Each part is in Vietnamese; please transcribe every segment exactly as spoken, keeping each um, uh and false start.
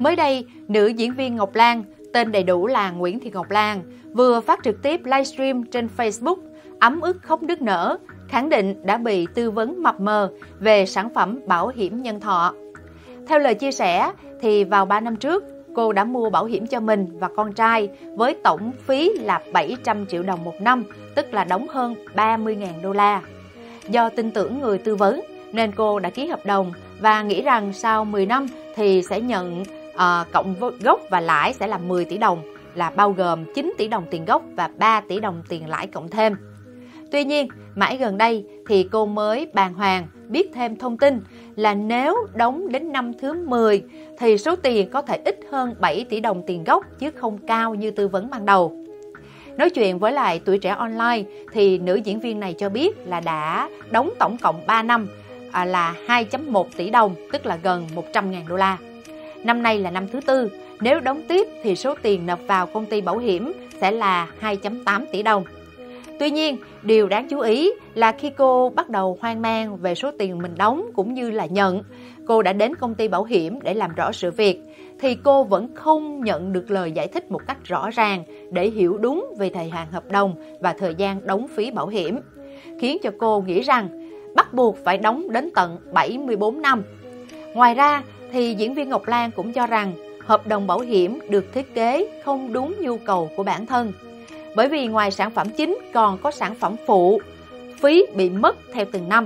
Mới đây, nữ diễn viên Ngọc Lan, tên đầy đủ là Nguyễn Thị Ngọc Lan, vừa phát trực tiếp livestream trên Facebook, ấm ức khóc nức nở, khẳng định đã bị tư vấn mập mờ về sản phẩm bảo hiểm nhân thọ. Theo lời chia sẻ, thì vào ba năm trước, cô đã mua bảo hiểm cho mình và con trai với tổng phí là bảy trăm triệu đồng một năm, tức là đóng hơn ba mươi nghìn đô la. Do tin tưởng người tư vấn nên cô đã ký hợp đồng và nghĩ rằng sau mười năm thì sẽ nhận uh, cộng gốc và lãi sẽ là mười tỷ đồng, là bao gồm chín tỷ đồng tiền gốc và ba tỷ đồng tiền lãi cộng thêm. Tuy nhiên, mãi gần đây thì cô mới bàng hoàng biết thêm thông tin là nếu đóng đến năm thứ mười thì số tiền có thể ít hơn bảy tỷ đồng tiền gốc chứ không cao như tư vấn ban đầu. Nói chuyện với lại Tuổi Trẻ Online thì nữ diễn viên này cho biết là đã đóng tổng cộng ba năm à, là hai phẩy một tỷ đồng, tức là gần một trăm nghìn đô la. Năm nay là năm thứ tư, nếu đóng tiếp thì số tiền nộp vào công ty bảo hiểm sẽ là hai phẩy tám tỷ đồng. Tuy nhiên, điều đáng chú ý là khi cô bắt đầu hoang mang về số tiền mình đóng cũng như là nhận, cô đã đến công ty bảo hiểm để làm rõ sự việc, thì cô vẫn không nhận được lời giải thích một cách rõ ràng để hiểu đúng về thời hạn hợp đồng và thời gian đóng phí bảo hiểm, khiến cho cô nghĩ rằng bắt buộc phải đóng đến tận bảy mươi bốn năm. Ngoài ra, thì diễn viên Ngọc Lan cũng cho rằng hợp đồng bảo hiểm được thiết kế không đúng nhu cầu của bản thân. Bởi vì ngoài sản phẩm chính còn có sản phẩm phụ, phí bị mất theo từng năm.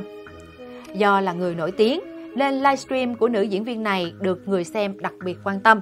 Do là người nổi tiếng nên livestream của nữ diễn viên này được người xem đặc biệt quan tâm.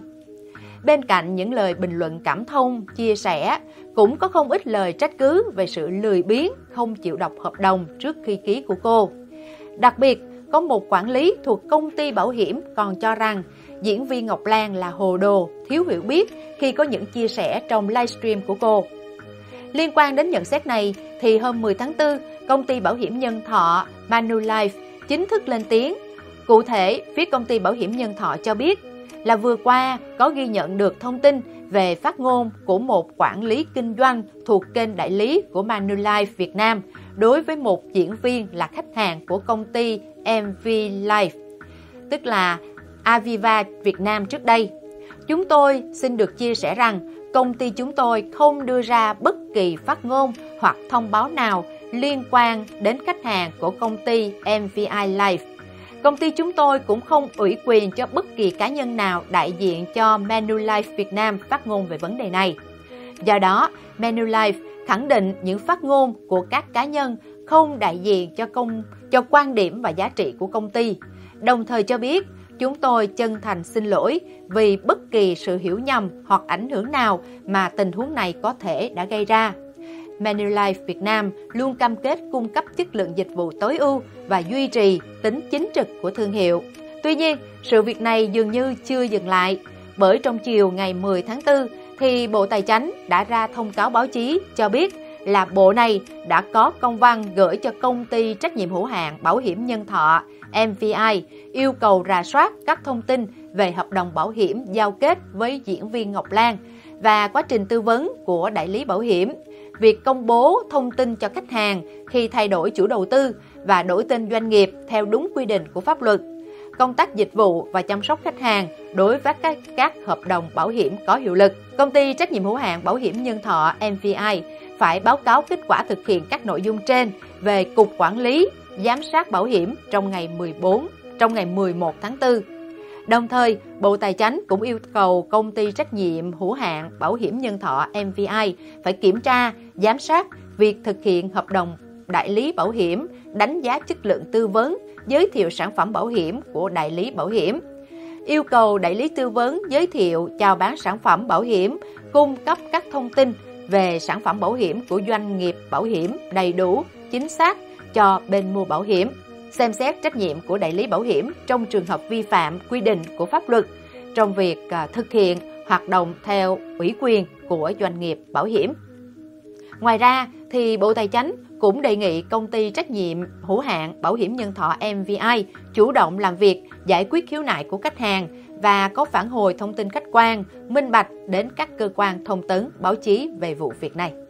Bên cạnh những lời bình luận cảm thông, chia sẻ, cũng có không ít lời trách cứ về sự lười biếng, không chịu đọc hợp đồng trước khi ký của cô. Đặc biệt, có một quản lý thuộc công ty bảo hiểm còn cho rằng diễn viên Ngọc Lan là hồ đồ, thiếu hiểu biết khi có những chia sẻ trong livestream của cô. Liên quan đến nhận xét này, thì hôm mười tháng tư, công ty bảo hiểm nhân thọ Manulife chính thức lên tiếng. Cụ thể, phía công ty bảo hiểm nhân thọ cho biết là vừa qua có ghi nhận được thông tin về phát ngôn của một quản lý kinh doanh thuộc kênh đại lý của Manulife Việt Nam đối với một diễn viên là khách hàng của công ty em vê Life, tức là Aviva Việt Nam trước đây. Chúng tôi xin được chia sẻ rằng công ty chúng tôi không đưa ra bất kỳ phát ngôn hoặc thông báo nào liên quan đến khách hàng của công ty em vê i Life. Công ty chúng tôi cũng không ủy quyền cho bất kỳ cá nhân nào đại diện cho Manulife Việt Nam phát ngôn về vấn đề này. Do đó, Manulife khẳng định những phát ngôn của các cá nhân không đại diện cho công cho quan điểm và giá trị của công ty. Đồng thời cho biết, chúng tôi chân thành xin lỗi vì bất kỳ sự hiểu nhầm hoặc ảnh hưởng nào mà tình huống này có thể đã gây ra. Manulife Việt Nam luôn cam kết cung cấp chất lượng dịch vụ tối ưu và duy trì tính chính trực của thương hiệu. Tuy nhiên, sự việc này dường như chưa dừng lại, bởi trong chiều ngày mười tháng tư thì Bộ Tài chánh đã ra thông cáo báo chí cho biết là Bộ này đã có công văn gửi cho công ty trách nhiệm hữu hạn bảo hiểm nhân thọ em vê i yêu cầu rà soát các thông tin về hợp đồng bảo hiểm giao kết với diễn viên Ngọc Lan và quá trình tư vấn của đại lý bảo hiểm, việc công bố thông tin cho khách hàng khi thay đổi chủ đầu tư và đổi tên doanh nghiệp theo đúng quy định của pháp luật, công tác dịch vụ và chăm sóc khách hàng đối với các, các hợp đồng bảo hiểm có hiệu lực. Công ty trách nhiệm hữu hạn bảo hiểm nhân thọ em vê i phải báo cáo kết quả thực hiện các nội dung trên về Cục Quản lý Giám sát Bảo hiểm trong ngày mười bốn, trong ngày mười một tháng tư. Đồng thời, Bộ Tài chánh cũng yêu cầu công ty trách nhiệm hữu hạn bảo hiểm nhân thọ em vê i phải kiểm tra, giám sát việc thực hiện hợp đồng đại lý bảo hiểm, đánh giá chất lượng tư vấn, giới thiệu sản phẩm bảo hiểm của đại lý bảo hiểm. Yêu cầu đại lý tư vấn giới thiệu chào bán sản phẩm bảo hiểm, cung cấp các thông tin về sản phẩm bảo hiểm của doanh nghiệp bảo hiểm đầy đủ, chính xác cho bên mua bảo hiểm. Xem xét trách nhiệm của đại lý bảo hiểm trong trường hợp vi phạm quy định của pháp luật trong việc thực hiện hoạt động theo ủy quyền của doanh nghiệp bảo hiểm. Ngoài ra, thì Bộ Tài chánh cũng đề nghị công ty trách nhiệm hữu hạn bảo hiểm nhân thọ em vê i chủ động làm việc giải quyết khiếu nại của khách hàng và có phản hồi thông tin khách quan, minh bạch đến các cơ quan thông tấn, báo chí về vụ việc này.